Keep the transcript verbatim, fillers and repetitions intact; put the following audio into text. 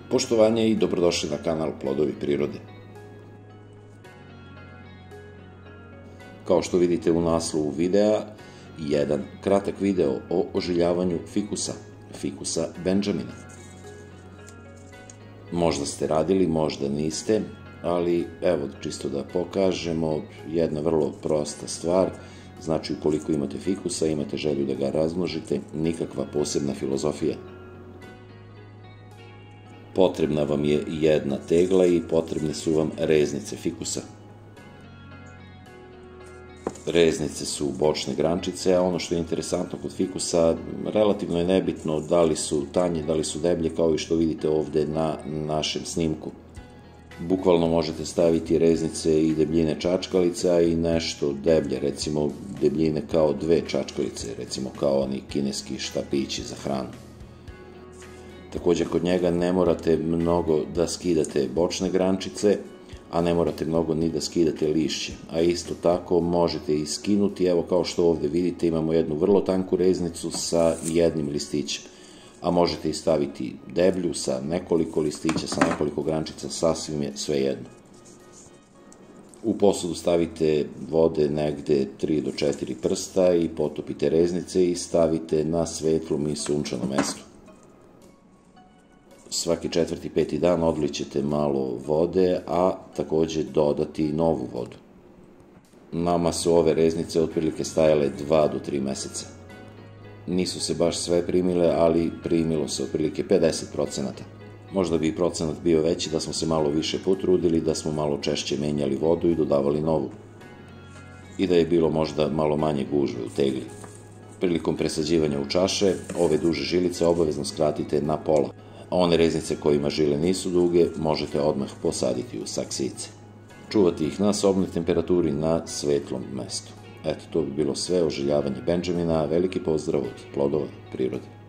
Poštovanje i dobrodošli na kanal Plodovi prirode. Kao što vidite u naslovu videa, jedan kratak video o oživljavanju fikusa, fikusa Benjamina. Možda ste radili, možda niste, ali evo čisto da pokažemo, jedna vrlo prosta stvar. Znači, ukoliko imate fikusa, imate želju da ga razmnožite, nikakva posebna filozofija. Potrebna vam je jedna tegla i potrebne su vam reznice fikusa. Reznice su bočne grančice, a ono što je interesantno kod fikusa, relativno je nebitno da li su tanje, da li su deblje, kao i što vidite ovde na našem snimku. Bukvalno možete staviti reznice i debljine čačkalica i nešto deblje, recimo debljine kao dve čačkalice, recimo kao oni kineski štapići za hranu. Također kod njega ne morate mnogo da skidate bočne grančice, a ne morate mnogo ni da skidate lišće, a isto tako možete i skinuti, evo kao što ovde vidite imamo jednu vrlo tanku reznicu sa jednim listićem, a možete i staviti deblju sa nekoliko listića, sa nekoliko grančica, sasvim je sve jedno. U posudu stavite vode negde tri do četiri prsta i potopite reznice i stavite na svetlom i sunčanom mestu. Svaki četvrti, peti dan odlićete malo vode, a takođe dodati novu vodu. Nama su ove reznice otprilike stajale dva do tri meseca. Nisu se baš sve primile, ali primilo se otprilike pedeset procenata. Možda bi i procenat bio veći da smo se malo više potrudili, da smo malo češće menjali vodu i dodavali novu. I da je bilo možda malo manje gužve u tegli. Prilikom presađivanja u čaše, ove duže žilice obavezno skratite na pola. A one reznice kojima žile nisu duge, možete odmah posaditi u saksice. Čuvati ih na sobnoj temperaturi na svetlom mestu. Eto, to bi bilo sve o oživljavanju Benjamina. Veliki pozdrav od Plodova prirode.